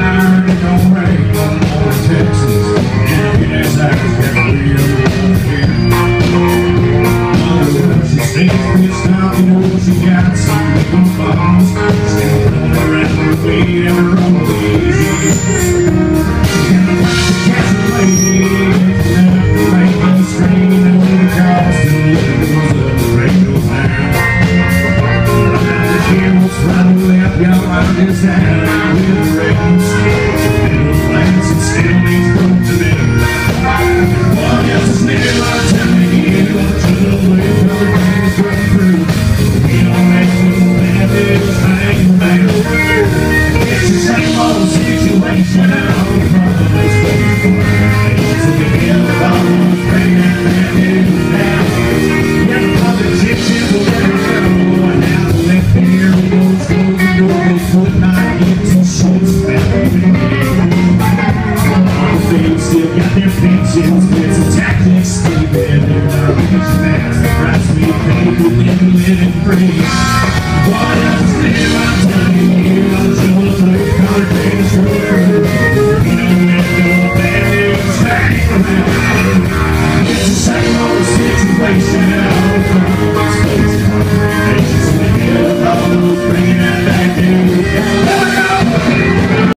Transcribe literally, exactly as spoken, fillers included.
fire, it don't rain no more in Texas. And gas hours got real here. Mother, she stays pissed off, you know she got some big balls. Still rolling around her feet and her own easy. And the watch she catch a lady, lifting up the radio screen over the cost and levels of the radio sound. Right to hear what's right and left, y'all out this alley with the rains. Middle plants and still needs broke to them. What else is new? I'm telling you, what to the way other things run through. We don't make little bandits hang around. It's the same old situation out in front of us. It's the hill bones, bringing that news down. Yeah, the politicians will never know. And now the left ear goes, goes, and goes, foot not get too short about it. All the things still got their pensions, with some tactics, Steve, and they're not rich now. Price we pay, we live, living free.